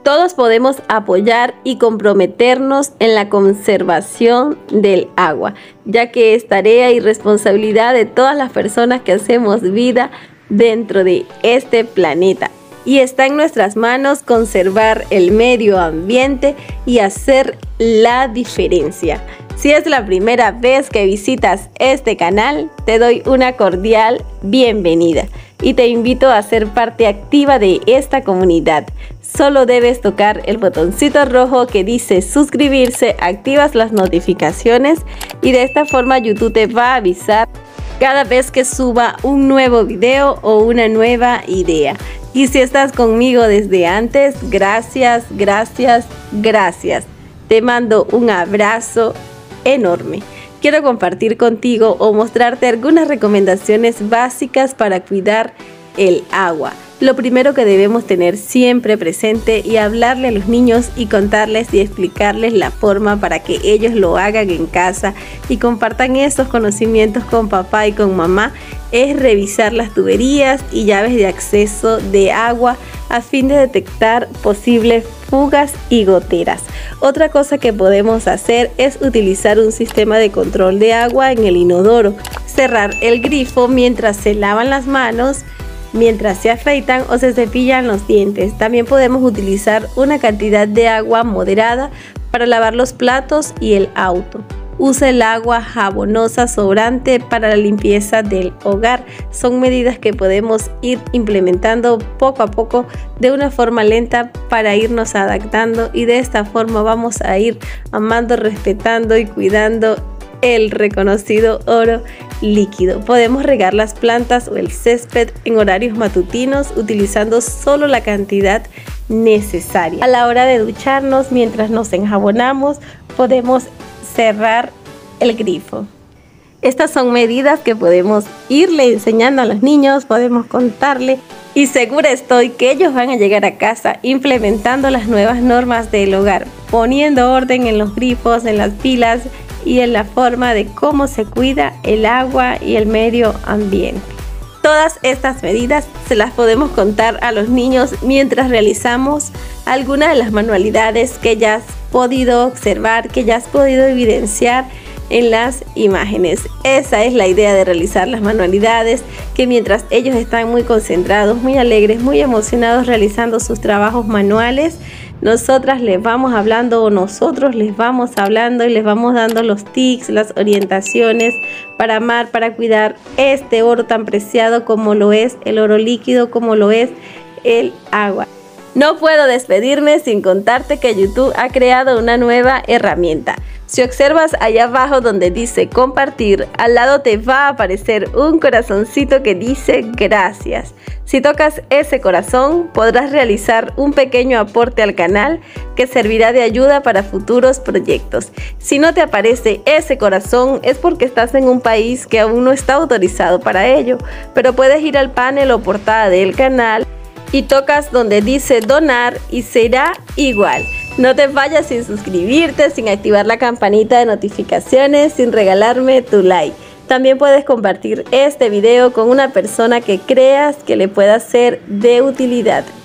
Todos podemos apoyar y comprometernos en la conservación del agua, ya que es tarea y responsabilidad de todas las personas que hacemos vida dentro de este planeta. Y está en nuestras manos conservar el medio ambiente y hacer la diferencia. Si es la primera vez que visitas este canal, te doy una cordial bienvenida y te invito a ser parte activa de esta comunidad. Solo debes tocar el botoncito rojo que dice suscribirse, activas las notificaciones y de esta forma YouTube te va a avisar cada vez que suba un nuevo video o una nueva idea. Y si estás conmigo desde antes, gracias, gracias, gracias. Te mando un abrazo enorme. Quiero compartir contigo o mostrarte algunas recomendaciones básicas para cuidar el agua. Lo primero que debemos tener siempre presente y hablarle a los niños y contarles y explicarles la forma para que ellos lo hagan en casa y compartan esos conocimientos con papá y con mamá es revisar las tuberías y llaves de acceso de agua a fin de detectar posibles fugas y goteras. Otra cosa que podemos hacer es utilizar un sistema de control de agua en el inodoro, cerrar el grifo mientras se lavan las manos, mientras se afeitan o se cepillan los dientes. También podemos utilizar una cantidad de agua moderada para lavar los platos y el auto. Usa el agua jabonosa sobrante para la limpieza del hogar. Son medidas que podemos ir implementando poco a poco de una forma lenta para irnos adaptando y de esta forma vamos a ir amando, respetando y cuidando el reconocido oro líquido. Podemos regar las plantas o el césped en horarios matutinos utilizando solo la cantidad necesaria. A la hora de ducharnos, mientras nos enjabonamos, podemos cerrar el grifo. Estas son medidas que podemos irle enseñando a los niños, podemos contarle y segura estoy que ellos van a llegar a casa implementando las nuevas normas del hogar, poniendo orden en los grifos, en las pilas y en la forma de cómo se cuida el agua y el medio ambiente. Todas estas medidas se las podemos contar a los niños mientras realizamos alguna de las manualidades que ya has podido observar, que ya has podido evidenciar en las imágenes. Esa es la idea de realizar las manualidades, que mientras ellos están muy concentrados, muy alegres, muy emocionados realizando sus trabajos manuales, nosotras les vamos hablando o nosotros les vamos hablando y les vamos dando los tips, las orientaciones para amar, para cuidar este oro tan preciado como lo es el oro líquido, como lo es el agua. No puedo despedirme sin contarte que YouTube ha creado una nueva herramienta. Si observas allá abajo donde dice compartir, al lado te va a aparecer un corazoncito que dice gracias. Si tocas ese corazón, podrás realizar un pequeño aporte al canal que servirá de ayuda para futuros proyectos. Si no te aparece ese corazón, es porque estás en un país que aún no está autorizado para ello, pero puedes ir al panel o portada del canal y tocas donde dice donar y será igual. No te vayas sin suscribirte, sin activar la campanita de notificaciones, sin regalarme tu like. También puedes compartir este video con una persona que creas que le pueda ser de utilidad.